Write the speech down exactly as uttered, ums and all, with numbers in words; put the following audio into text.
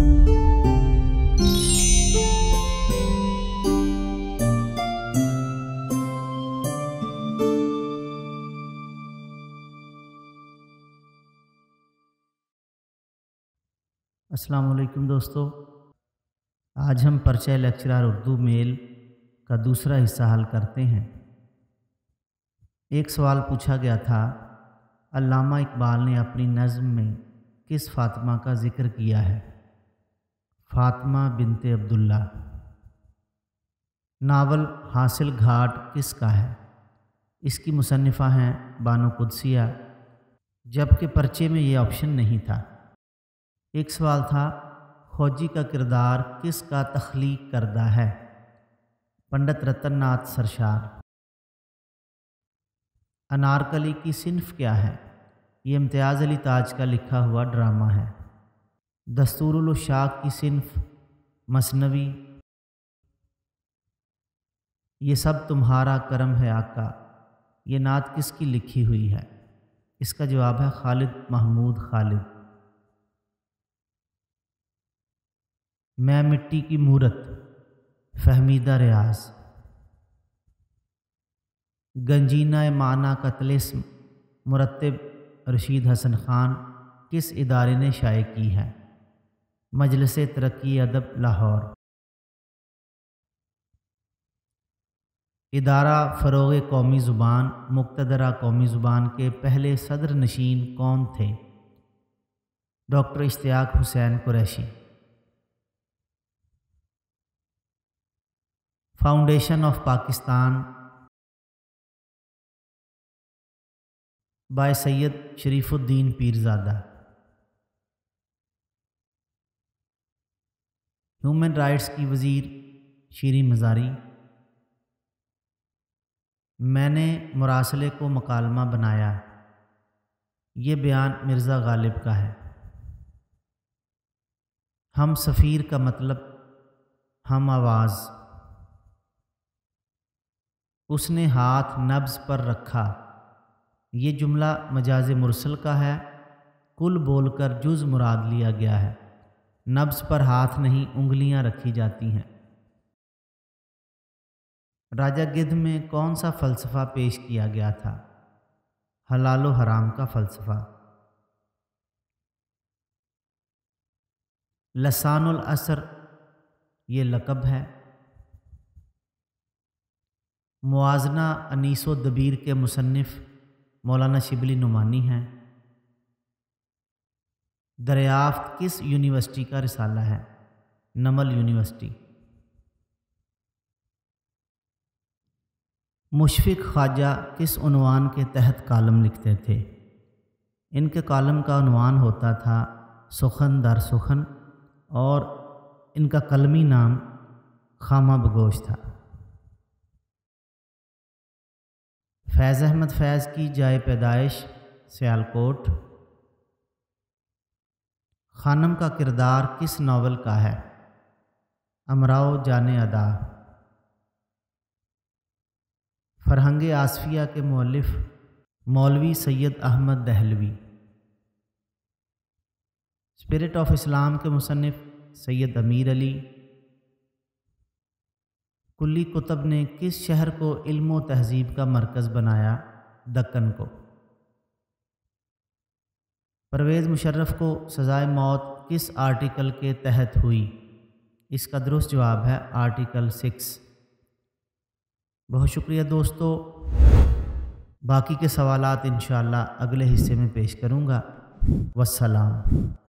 السلام علیکم دوستو، آج ہم پرچہ لیکچرر اردو میل کا دوسرا حصہ حل کرتے ہیں۔ ایک سوال پوچھا گیا تھا، علامہ اقبال نے اپنی نظم میں کس فاطمہ کا ذکر کیا ہے؟ فاطمہ بنت عبداللہ۔ ناول حاصل گھاٹ کس کا ہے؟ اس کی مصنفہ ہیں بانو قدسیہ، جبکہ پرچے میں یہ آپشن نہیں تھا۔ ایک سوال تھا، کھوجی کا کردار کس کا تخلیق کردہ ہے؟ پنڈت رتن ناتھ سرشار۔ انارکلی کی صنف کیا ہے؟ یہ امتیاز علی تاج کا لکھا ہوا ڈرامہ ہے۔ دستور الاشاق کی صنف مثنوی۔ یہ سب تمہارا کرم ہے آقا، یہ نعت کس کی لکھی ہوئی ہے؟ اس کا جواب ہے خالد محمود خالد۔ میں مٹی کی مورت، فہمیدہ ریاض۔ گنجینہ معنی کا طلسم، مرتب رشید حسن خان، کس ادارے نے شائع کی ہے؟ مجلس ترقی ادب لاہور۔ ادارہ فروغ قومی زبان، مقتدرہ قومی زبان کے پہلے صدر نشین کون تھے؟ Doctor Ishtiaq Hussain Qureshi. Foundation of Pakistan by Syed Sharifuddin Pirzada. Human rights کی وزیر شیریں مزاری۔ میں نے مراسلے کو مکالمہ بنایا، یہ بیان مرزا غالب کا ہے۔ ہم سفیر کا مطلب ہم آواز۔ اس نے ہاتھ نبض پر رکھا، یہ جملہ مجاز مرسل کا ہے، کل بول کر جز مراد لیا گیا ہے۔ نبض پر ہاتھ نہیں، انگلیاں رکھی جاتی ہیں۔ راجہ گدھ میں کون سا فلسفہ پیش کیا گیا تھا؟ حلال و حرام کا فلسفہ۔ لسان العصر یہ لقب ہے۔ موازنہ انیس و دبیر کے مصنف مولانا شبلی نعمانی ہیں۔ دریافت کس یونیورسٹی کا رسالہ ہے؟ نمل یونیورسٹی۔ مشفق خواجہ کس عنوان کے تحت کالم لکھتے تھے؟ ان کے کالم کا عنوان ہوتا تھا سخن در سخن، اور ان کا قلمی نام خامہ بگوش تھا۔ فیض احمد فیض کی جائے پیدائش سیالکوٹ۔ خانم کا کردار کس ناول کا ہے؟ امراؤ جان ادا۔ فرہنگ آصفیہ کے مؤلف مولوی سید احمد دہلوی۔ اسپرٹ آف اسلام کے مصنف سید امیر علی۔ کلی کتب نے کس شہر کو علم و تہذیب کا مرکز بنایا؟ دکن کو۔ پرویز مشرف کو سزائے موت کس آرٹیکل کے تحت ہوئی؟ اس کا درست جواب ہے آرٹیکل سکس۔ بہت شکریہ دوستو، باقی کے سوالات انشاءاللہ اگلے حصے میں پیش کروں گا۔ والسلام۔